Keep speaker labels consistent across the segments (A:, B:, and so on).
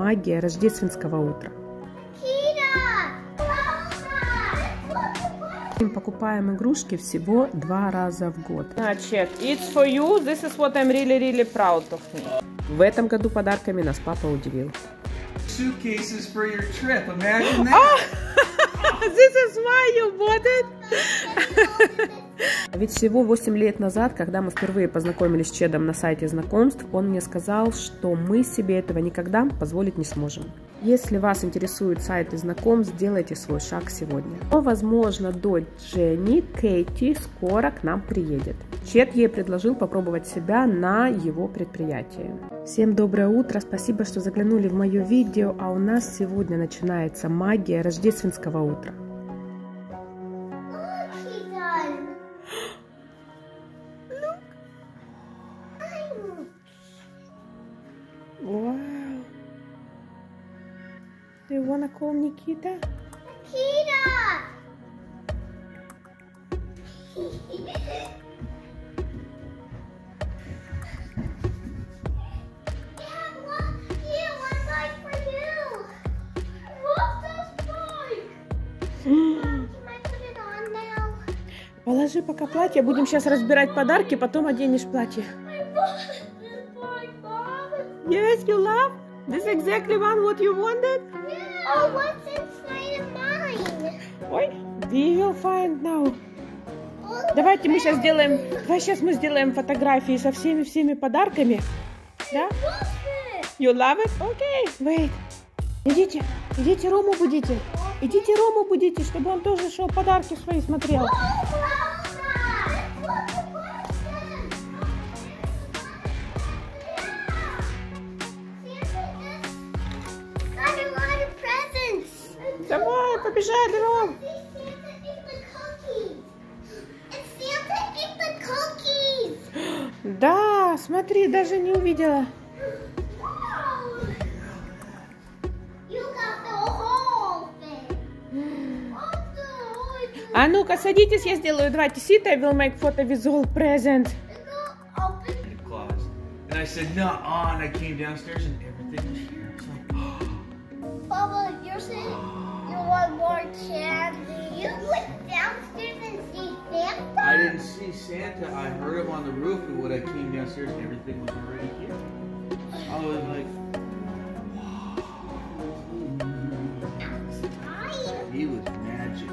A: Магия рождественского утра. Мы покупаем игрушки всего 2 раза в год.
B: Значит, it's for you. This is what I'm really proud of me.
A: В этом году подарками нас папа удивил.
C: Suitcases for your trip. Imagine that.
A: This is why you bought it. Ведь всего 8 лет назад, когда мы впервые познакомились с Чедом на сайте знакомств, он мне сказал, что мы себе этого никогда позволить не сможем. Если вас интересуют сайты знакомств, сделайте свой шаг сегодня. Но, возможно, дочь Дженни, Кейти, скоро к нам приедет. Чед ей предложил попробовать себя на его предприятии. Всем доброе утро, спасибо, что заглянули в мое видео, а у нас сегодня начинается магия рождественского утра. Wow. Do you wanna call Nikita?
D: Nikita!
A: Положи пока платье, будем сейчас разбирать подарки, потом оденешь платье. Yes, you love? This is exactly what you wanted?
D: Oh, what's inside of mine?
A: Ой, we will find now. Давайте мы сейчас сделаем, мы сделаем фотографии со всеми подарками. Да? You love it? Okay, wait. Идите Рому будите. Идите Рому будите, чтобы он тоже шел подарки свои смотрел. Давай, побежали, Ром. Да, смотри, даже не увидела. А ну-ка, садитесь, я сделаю. Давайте, sit, I will make photo with all present.
C: And I said, nah, and I came downstairs and everything was here. It's like,
D: Papa, you're saying you want more candy. You went downstairs and see Santa?
C: I didn't see Santa. I heard him on the roof, and when I came downstairs and everything was already here. I was like, he was magic.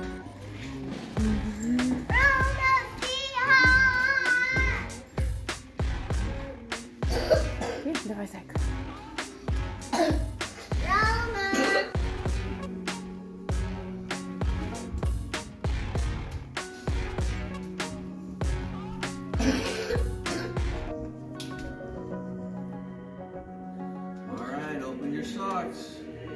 A: Давай, зайка.
C: All right, open your socks.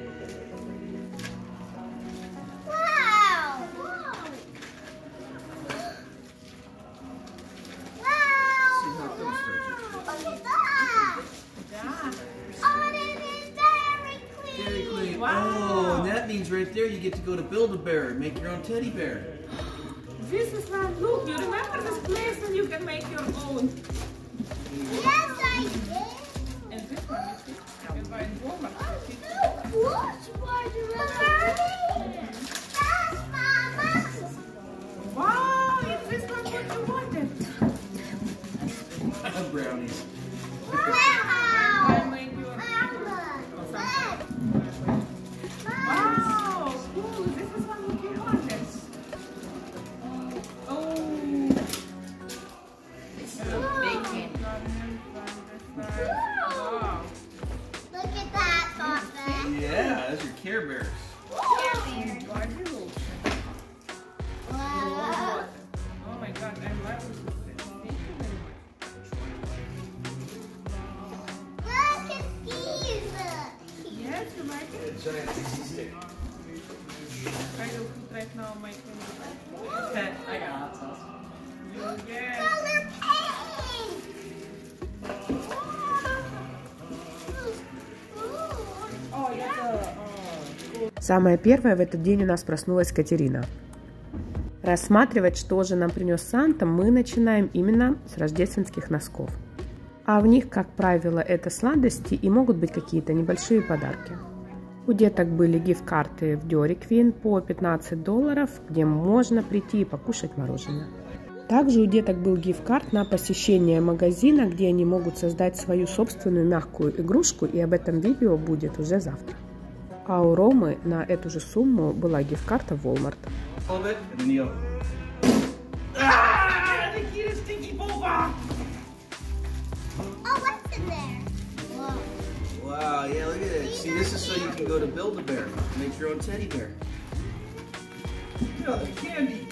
C: Oh, and that means right there you get to go to Build-A-Bear and make your own teddy bear.
A: This is one. Look, you remember this place when you can make your own?
D: Yes, I did.
A: And this one you can buy in Walmart. Wow, is this one what you wanted?
C: Brownies.
A: Wow, cool. This is one what you wanted. Oh. Wow.
D: Look at that, Papa.
C: Yeah, those are Care Bears.
D: Wow.
A: Oh my God, I love this. Thank you very much.
D: Look at these.
A: Yes, you like it?
C: Giant pixie stick.
A: I will put right now my camera. I got it. Yeah.
D: Color pink.
A: Самое первое, в этот день у нас проснулась Катерина. Рассматривать, что же нам принес Санта, мы начинаем именно с рождественских носков. А в них, как правило, это сладости и могут быть какие-то небольшие подарки. У деток были гифт-карты в Dairy Queen по $15, где можно прийти и покушать мороженое. Также у деток был гифт-карт на посещение магазина, где они могут создать свою собственную мягкую игрушку, и об этом видео будет уже завтра. А у Ромы на эту же сумму была гифт-карта в Walmart.
C: Wow, yeah, look at it. See, this is so you can go to Build-A-Bear, make your own teddy bear. Look at the candy.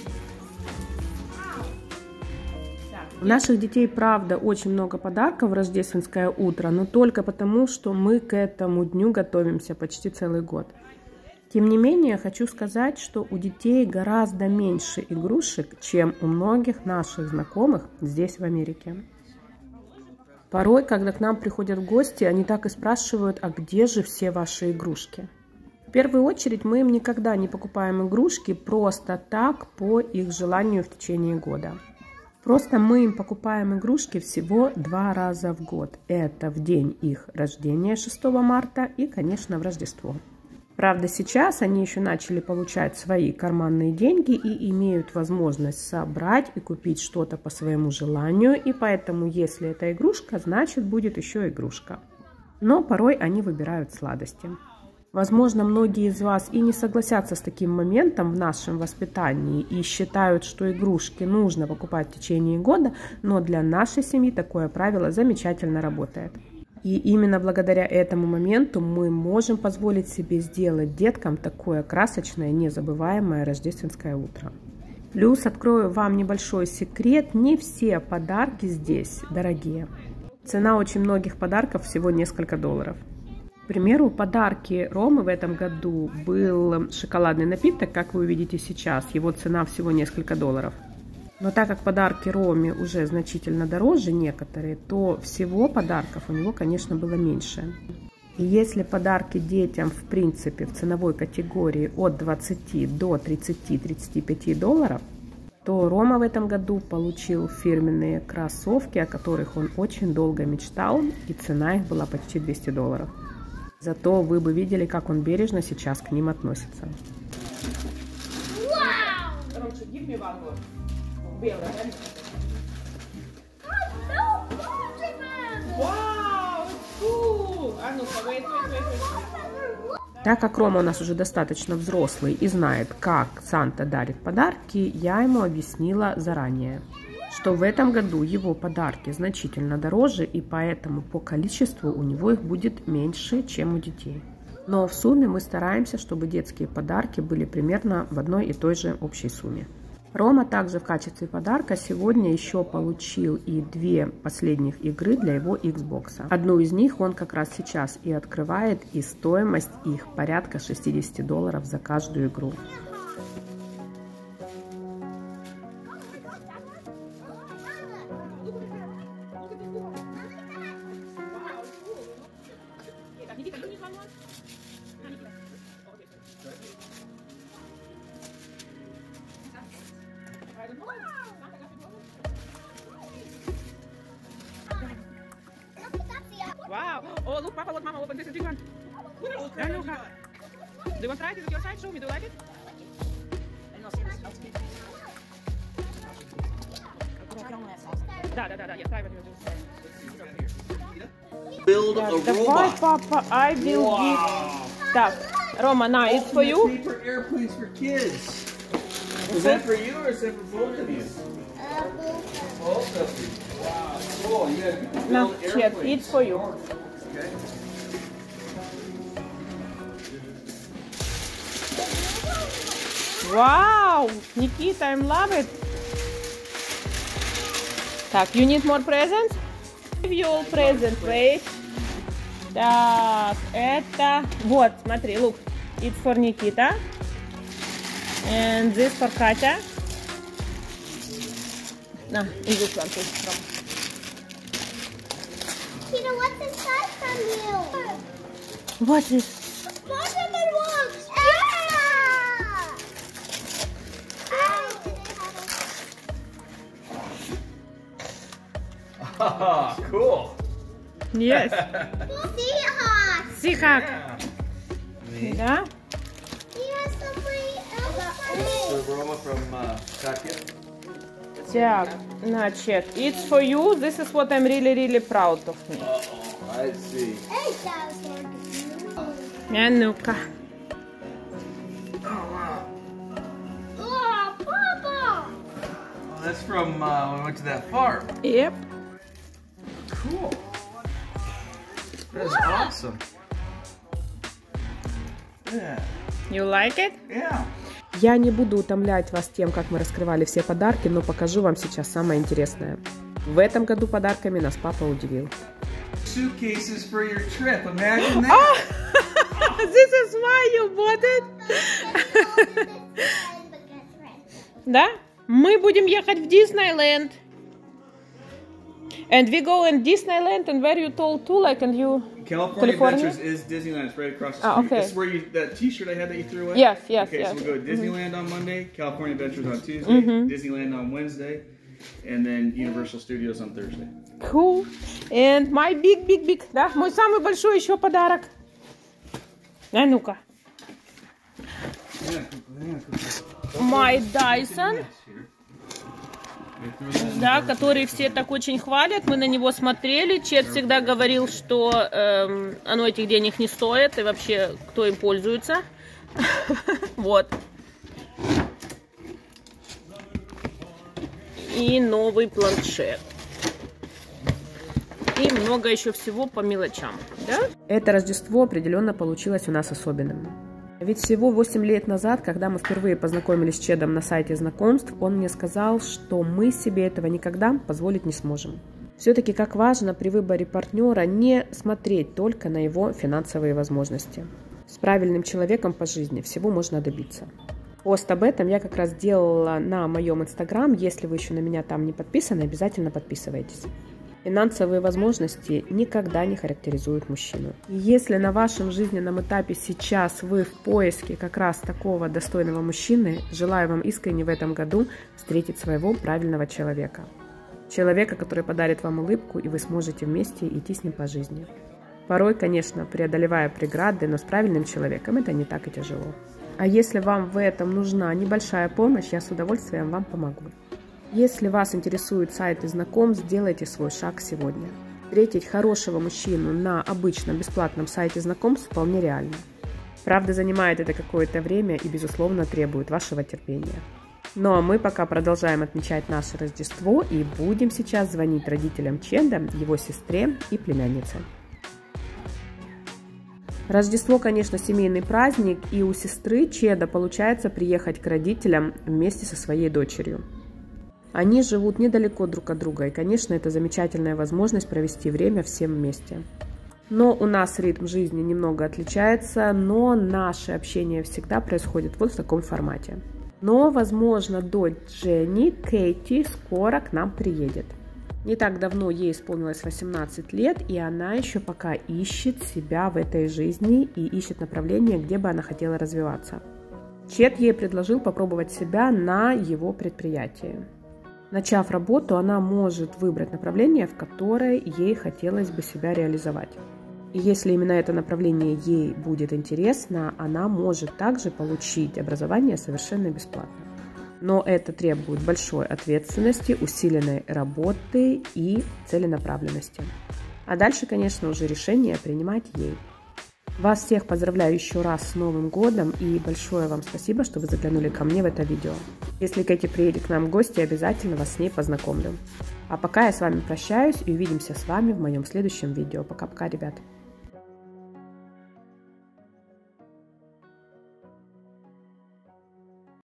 A: У наших детей, правда, очень много подарков в рождественское утро, но только потому, что мы к этому дню готовимся почти целый год. Тем не менее, хочу сказать, что у детей гораздо меньше игрушек, чем у многих наших знакомых здесь, в Америке. Порой, когда к нам приходят в гости, они так и спрашивают, а где же все ваши игрушки? В первую очередь, мы им никогда не покупаем игрушки просто так, по их желанию в течение года. Просто мы им покупаем игрушки всего 2 раза в год. Это в день их рождения, 6 марта, и, конечно, в Рождество. Правда, сейчас они еще начали получать свои карманные деньги и имеют возможность собрать и купить что-то по своему желанию, и поэтому, если это игрушка, значит, будет еще игрушка. Но порой они выбирают сладости. Возможно, многие из вас и не согласятся с таким моментом в нашем воспитании и считают, что игрушки нужно покупать в течение года, но для нашей семьи такое правило замечательно работает. И именно благодаря этому моменту мы можем позволить себе сделать деткам такое красочное, незабываемое рождественское утро. Плюс открою вам небольшой секрет, не все подарки здесь дорогие. Цена очень многих подарков всего несколько $. К примеру, подарки Ромы в этом году был шоколадный напиток, как вы увидите сейчас, его цена всего несколько $. Но так как подарки Роме уже значительно дороже некоторые, то всего подарков у него, конечно, было меньше. И если подарки детям, в принципе, в ценовой категории от 20 до 30-35 $, то Рома в этом году получил фирменные кроссовки, о которых он очень долго мечтал, и цена их была почти $200. Зато вы бы видели, как он бережно сейчас к ним относится. Так как Рома у нас уже достаточно взрослый и знает, как Санта дарит подарки, я ему объяснила заранее, что в этом году его подарки значительно дороже, и поэтому по количеству у него их будет меньше, чем у детей. Но в сумме мы стараемся, чтобы детские подарки были примерно в одной и той же общей сумме. Рома также в качестве подарка сегодня еще получил и 2 последних игры для его Xbox. Одну из них он как раз сейчас и открывает, и стоимость их порядка $60 за каждую игру.
B: Wow. Oh, look, Papa, what Mama opened. This is a big one. Yeah, look. Do you want to try it? Is it your side? Show me. Do you like it? Да. Я try when you do.
C: Build a
B: Давай,
C: robot.
B: Papa, I will give. Так, Рома, now it's for you.
C: Paper airplanes for kids. Is that for you or is that for both of you? Both of you. Wow, cool. You have
B: No,
C: build
B: here,
C: airplanes.
B: it's for you.
C: Okay.
B: Wow, Nikita, I love it. Так, you need more presents? Give you all present, wait. Так, это... Вот, смотри, look. It's for Nikita. And this for Katya. No, and this one too.
D: Peter, what's inside from you?
A: What is?
D: Spider-Man works!
C: Cool.
B: Yes.
D: Seahawks.
B: Seahawk.
C: Me.
B: Да?
D: Yes, somebody else.
C: The aroma from Katya.
B: Так, значит, it's for you. This is what I'm really proud of me.
C: Uh-oh, I see.
D: Hey, dinosaur.
B: А ну-ка.
D: Oh, Papa.
C: Oh, that's from when we went to that farm.
B: Yep.
C: Cool. That is awesome. Yeah.
B: You like it?
C: Yeah.
A: Я не буду утомлять вас тем, как мы раскрывали все подарки, но покажу вам сейчас самое интересное. В этом году подарками нас папа удивил.
C: Suitcases for your trip. Imagine that.
B: This is why you bought it. Да? Мы будем ехать в Disneyland. And we go in Disneyland, and where you told too, like, and you...
C: California
B: California?
C: Adventures is Disneyland. It's right across the
B: Ah,
C: street.
B: okay.
C: This is where you, that T-shirt I had that you threw away?
B: Yes.
C: Okay, so we go to Disneyland on Monday, California Adventures on Tuesday, Disneyland on Wednesday, and then Universal Studios on Thursday.
B: Cool. And my big, да, мой самый большой еще подарок. А ну-ка. My Dyson. Да, который все так очень хвалят. Мы на него смотрели. Чет всегда говорил, что оно этих денег не стоит. И вообще, кто им пользуется. Вот. И новый планшет. И много еще всего по мелочам. Да?
A: Это Рождество определенно получилось у нас особенным. Ведь всего 8 лет назад, когда мы впервые познакомились с Чедом на сайте знакомств, он мне сказал, что мы себе этого никогда позволить не сможем. Все-таки как важно при выборе партнера не смотреть только на его финансовые возможности. С правильным человеком по жизни всего можно добиться. Пост об этом я как раз делала на моем инстаграм. Если вы еще на меня там не подписаны, обязательно подписывайтесь. Финансовые возможности никогда не характеризуют мужчину. И если на вашем жизненном этапе сейчас вы в поиске как раз такого достойного мужчины, желаю вам искренне в этом году встретить своего правильного человека. Человека, который подарит вам улыбку, и вы сможете вместе идти с ним по жизни. Порой, конечно, преодолевая преграды, но с правильным человеком это не так и тяжело. А если вам в этом нужна небольшая помощь, я с удовольствием вам помогу. Если вас интересуют сайты знакомств, сделайте свой шаг сегодня. Встретить хорошего мужчину на обычном бесплатном сайте знакомств вполне реально. Правда, занимает это какое-то время и, безусловно, требует вашего терпения. Ну а мы пока продолжаем отмечать наше Рождество и будем сейчас звонить родителям Чеда, его сестре и племяннице. Рождество, конечно, семейный праздник, и у сестры Чеда получается приехать к родителям вместе со своей дочерью. Они живут недалеко друг от друга, и, конечно, это замечательная возможность провести время всем вместе. Но у нас ритм жизни немного отличается, но наше общение всегда происходит вот в таком формате. Но, возможно, дочь Дженни, Кейти, скоро к нам приедет. Не так давно ей исполнилось 18 лет, и она еще пока ищет себя в этой жизни и ищет направление, где бы она хотела развиваться. Чед ей предложил попробовать себя на его предприятии. Начав работу, она может выбрать направление, в которое ей хотелось бы себя реализовать. И если именно это направление ей будет интересно, она может также получить образование совершенно бесплатно. Но это требует большой ответственности, усиленной работы и целенаправленности. А дальше, конечно, уже решение принимать ей. Вас всех поздравляю еще раз с Новым годом и большое вам спасибо, что вы заглянули ко мне в это видео. Если Кэти приедет к нам в гости, обязательно вас с ней познакомлю. А пока я с вами прощаюсь и увидимся с вами в моем следующем видео. Пока-пока, ребят.